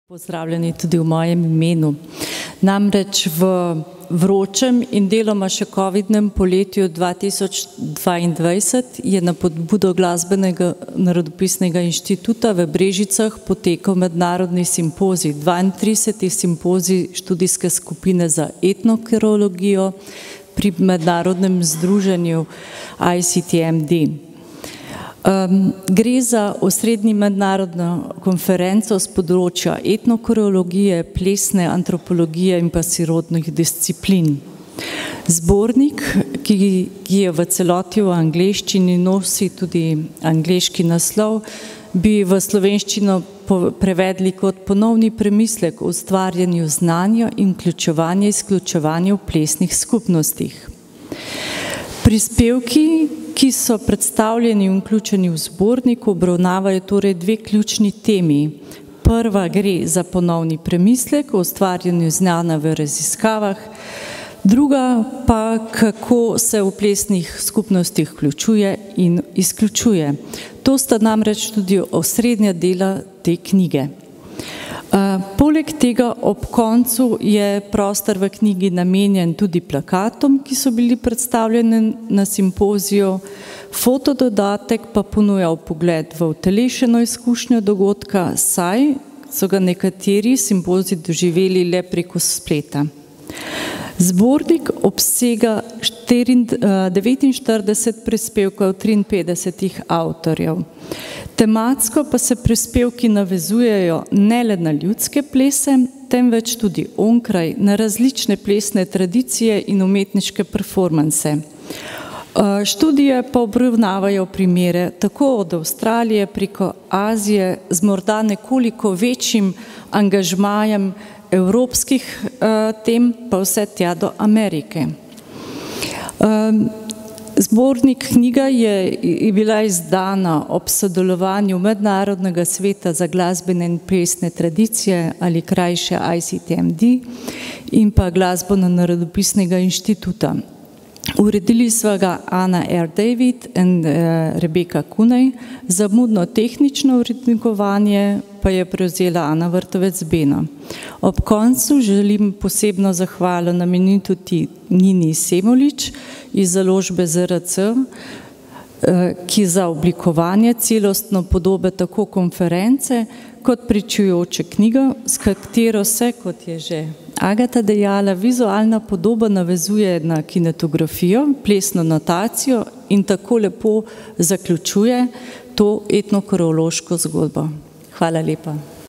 Pozdravljeni tudi v mojem imenu. Namreč v vročem in deloma še covidnem poletju 2022 je na pobudo Glasbenega narodopisnega inštituta v Brežicah potekal mednarodni simpozij, 32. simpozij študijske skupine za etnochoreologijo pri mednarodnem združenju ICTM. Gre za osrednji mednarodno konferenco z področja etnochoreologije, plesne antropologije in pa sorodnih disciplin. Zbornik, ki je v celoti v angleščini, nosi tudi angleški naslov, bi v slovenščino prevedli kot ponovni premislek o ustvarjanju znanja in izključevanju v plesnih skupnostih. Prispevki, ki so predstavljeni in vključeni v zborniku, obravnavajo torej dve ključni temi. Prva gre za ponovni premislek o ustvarjanju znanja v raziskavah, druga pa kako se v plesnih skupnostih vključuje in izključuje. To sta namreč tudi osrednja dela te knjige. Poleg tega ob koncu je prostor v knjigi namenjen tudi plakatom, ki so bili predstavljeni na simpoziju. Fotododatek pa ponuja vpogled v utelešeno izkušnjo dogodka, saj so ga nekateri simpozij doživeli le preko spleta. Zbornik obsega 49 prispevkov 53 avtorjev. Tematsko pa se prispevki navezujejo ne le na ljudske plese, temveč tudi onkraj na različne plesne tradicije in umetniške performanse. Študije pa obravnavajo primere tako od Avstralije preko Azije z morda nekoliko večjim angažmajem evropskih tem, pa vse tja do Amerike. Zbornik knjiga je bila izdana ob sodelovanju Mednarodnega sveta za glasbene in plesne tradicije ali krajše ICTM in pa Glasbeno-narodopisnega inštituta. Uredili sva ga Ana R. David in Rebeka Kunej, zamudno tehnično urednikovanje pa je prevzela Ana Vrtovec-Beno. Ob koncu želim posebno zahvalo nameniti Nini Semolič iz založbe ZRC, ki za oblikovanje celostno podobe tako konference kot pričujoče knjigo, s katero se, kot je že Agata dejala, vizualna podoba navezuje na kinetografijo, plesno notacijo in tako lepo zaključuje to etnochoreološko zgodbo. Hvala lepa.